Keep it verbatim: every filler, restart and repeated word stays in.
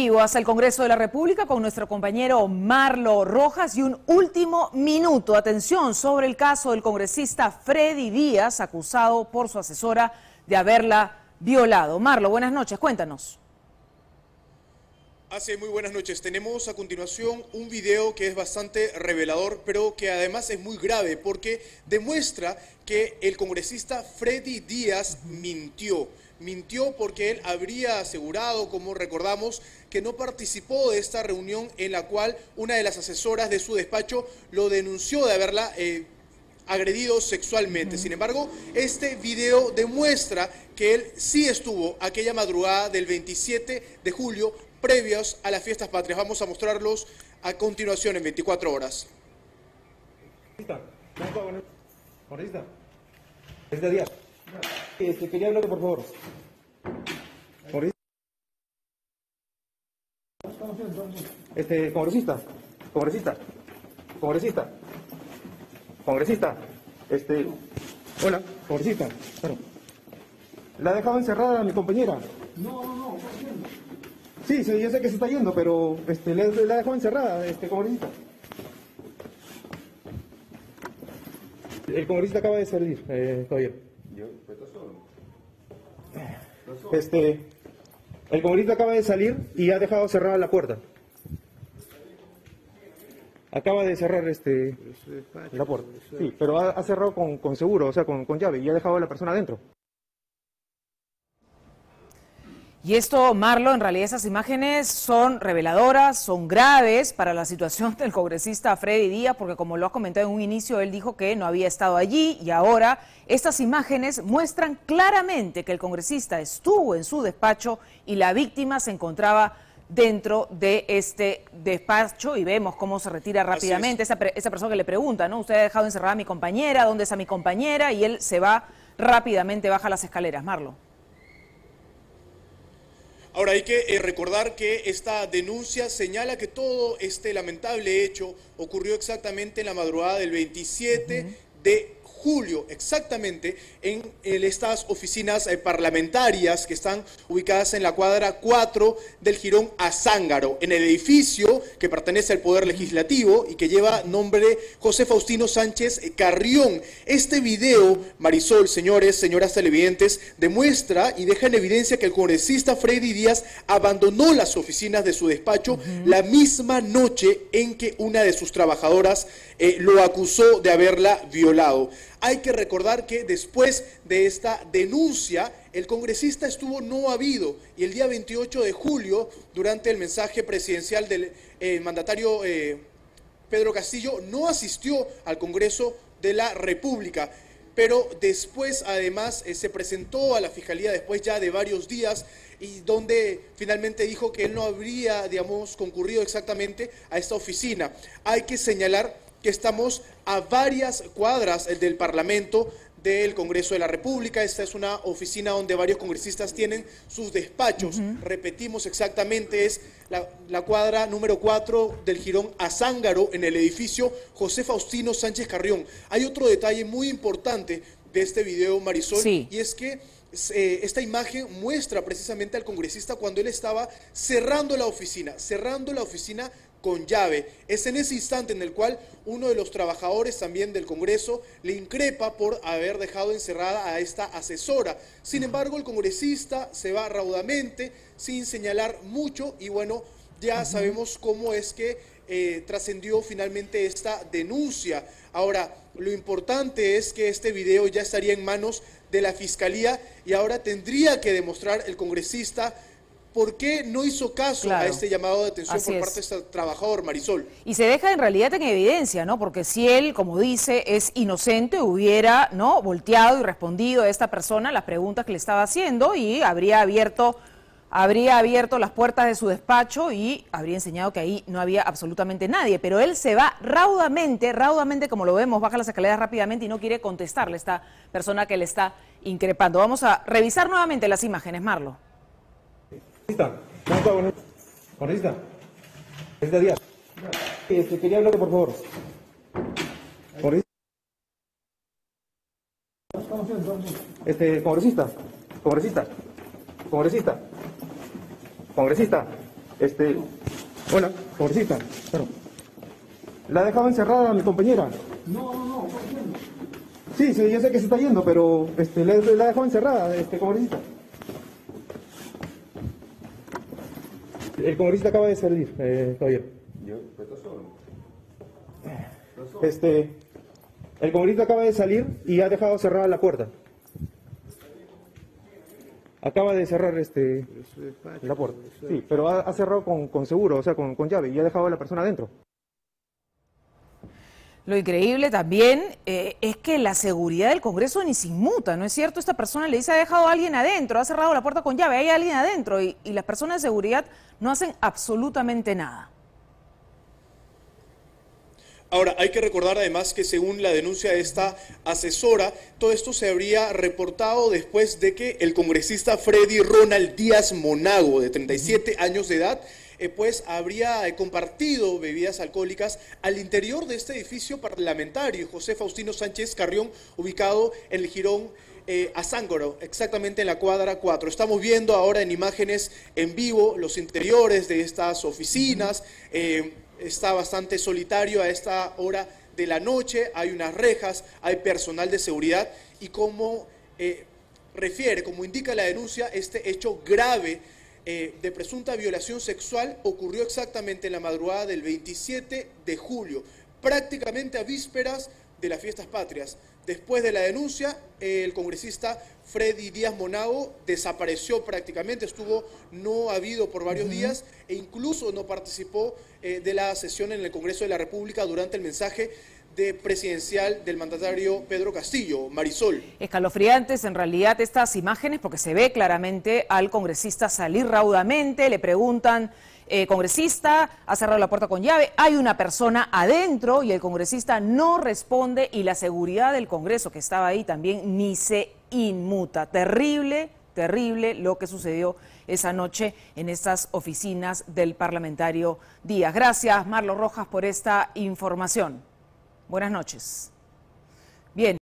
vivo hasta el Congreso de la República con nuestro compañero Marlo Rojas y un último minuto. Atención sobre el caso del congresista Freddy Díaz, acusado por su asesora de haberla violado. Marlo, buenas noches, cuéntanos. Hace muy buenas noches. Tenemos a continuación un video que es bastante revelador, pero que además es muy grave porque demuestra que el congresista Freddy Díaz mintió. Mintió porque él habría asegurado, como recordamos, que no participó de esta reunión en la cual una de las asesoras de su despacho lo denunció de haberla eh, agredido sexualmente. Uh-huh. Sin embargo, este video demuestra que él sí estuvo aquella madrugada del veintisiete de julio, previos a las fiestas patrias. Vamos a mostrarlos a continuación en veinticuatro horas. Congresista, este día. Este, quería hablarle, por favor. Congresista. Este, congresista, congresista, congresista, congresista, este, hola, congresista, claro. La ha dejado encerrada a mi compañera. No, no, no, está yendo. Sí, sí, yo sé que se está yendo, pero este, la, la ha dejado encerrada, este, congresista. El congresista acaba de salir, eh, caballero. Yo, pero está solo. ¿Está solo? Este, el congresista acaba de salir y ha dejado cerrada la puerta. Acaba de cerrar este la puerta. Sí, pero ha, ha cerrado con, con seguro, o sea, con, con llave, y ha dejado a la persona adentro. Y esto, Marlo, en realidad esas imágenes son reveladoras, son graves para la situación del congresista Freddy Díaz, porque como lo has comentado en un inicio, él dijo que no había estado allí y ahora estas imágenes muestran claramente que el congresista estuvo en su despacho y la víctima se encontraba dentro de este despacho y vemos cómo se retira rápidamente esa, esa persona que le pregunta, ¿no? Usted ha dejado encerrada a mi compañera, ¿dónde está mi compañera? Y él se va rápidamente, baja las escaleras. Marlo. Ahora hay que eh, recordar que esta denuncia señala que todo este lamentable hecho ocurrió exactamente en la madrugada del veintisiete uh-huh. de julio, exactamente en, en estas oficinas eh, parlamentarias que están ubicadas en la cuadra cuatro del Jirón Azángaro, en el edificio que pertenece al Poder Legislativo y que lleva nombre José Faustino Sánchez Carrión. Este video, Marisol, señores, señoras televidentes, demuestra y deja en evidencia que el congresista Freddy Díaz abandonó las oficinas de su despacho uh-huh. la misma noche en que una de sus trabajadoras eh, lo acusó de haberla violado. Hay que recordar que después de esta denuncia, el congresista estuvo no habido y el día veintiocho de julio, durante el mensaje presidencial del eh, mandatario eh, Pedro Castillo, no asistió al Congreso de la República. Pero después, además, eh, se presentó a la Fiscalía después ya de varios días y donde finalmente dijo que él no habría, digamos, concurrido exactamente a esta oficina. Hay que señalar que estamos a varias cuadras del Parlamento del Congreso de la República. Esta es una oficina donde varios congresistas tienen sus despachos. Uh-huh. Repetimos exactamente, es la, la cuadra número cuatro del Jirón Azángaro, en el edificio José Faustino Sánchez Carrión. Hay otro detalle muy importante de este video, Marisol, sí. y es que eh, esta imagen muestra precisamente al congresista cuando él estaba cerrando la oficina, cerrando la oficina con llave. Es en ese instante en el cual uno de los trabajadores también del Congreso le increpa por haber dejado encerrada a esta asesora. Sin embargo, el congresista se va raudamente, sin señalar mucho, y bueno, ya sabemos cómo es que eh, trascendió finalmente esta denuncia. Ahora, lo importante es que este video ya estaría en manos de la Fiscalía y ahora tendría que demostrar el congresista ¿por qué no hizo caso claro. a este llamado de atención Así por parte es. de este trabajador, Marisol? Y se deja en realidad en evidencia, ¿no? Porque si él, como dice, es inocente, hubiera, ¿no?, volteado y respondido a esta persona las preguntas que le estaba haciendo y habría abierto, habría abierto las puertas de su despacho y habría enseñado que ahí no había absolutamente nadie. Pero él se va raudamente, raudamente, como lo vemos, baja las escaleras rápidamente y no quiere contestarle a esta persona que le está increpando. Vamos a revisar nuevamente las imágenes, Marlo. Congresista, congresista, este día. Este, quería hablarle, por favor. Congresista. Este, congresista, congresista, congresista, congresista, Este, hola, congresista. Claro. La ha dejado encerrada mi compañera. No, no, no, ¿por qué no? Sí, sí, yo sé que se está yendo, pero este, la, la ha dejado encerrada, este, congresista. El congresista acaba de salir, eh, caballero. Yo, pero está solo. Este, el congresista acaba de salir y ha dejado cerrada la puerta. Acaba de cerrar este la puerta. Sí, pero ha, ha cerrado con, con seguro, o sea, con, con llave, y ha dejado a la persona adentro. Lo increíble también eh, es que la seguridad del Congreso ni se inmuta, ¿no es cierto? Esta persona le dice, ha dejado a alguien adentro, ha cerrado la puerta con llave, hay alguien adentro, y, y las personas de seguridad no hacen absolutamente nada. Ahora, hay que recordar además que según la denuncia de esta asesora, todo esto se habría reportado después de que el congresista Freddy Ronald Díaz Monago, de treinta y siete años de edad, eh, pues habría eh, compartido bebidas alcohólicas al interior de este edificio parlamentario, José Faustino Sánchez Carrión, ubicado en el Jirón eh, Azángaro, exactamente en la cuadra cuatro. Estamos viendo ahora en imágenes en vivo los interiores de estas oficinas. eh, Está bastante solitario a esta hora de la noche, hay unas rejas, hay personal de seguridad y como eh, refiere, como indica la denuncia, este hecho grave eh, de presunta violación sexual ocurrió exactamente en la madrugada del veintisiete de julio, prácticamente a vísperas de las fiestas patrias. Después de la denuncia, el congresista Freddy Díaz Monago desapareció prácticamente, estuvo no habido por varios uh-huh. días e incluso no participó eh, de la sesión en el Congreso de la República durante el mensaje de presidencial del mandatario Pedro Castillo. Marisol. Escalofriantes en realidad estas imágenes porque se ve claramente al congresista salir raudamente, le preguntan, eh, congresista, ha cerrado la puerta con llave, hay una persona adentro y el congresista no responde y la seguridad del Congreso que estaba ahí también ni se inmuta. Terrible, terrible lo que sucedió esa noche en estas oficinas del parlamentario Díaz. Gracias, Marlo Rojas, por esta información. Buenas noches. Bien.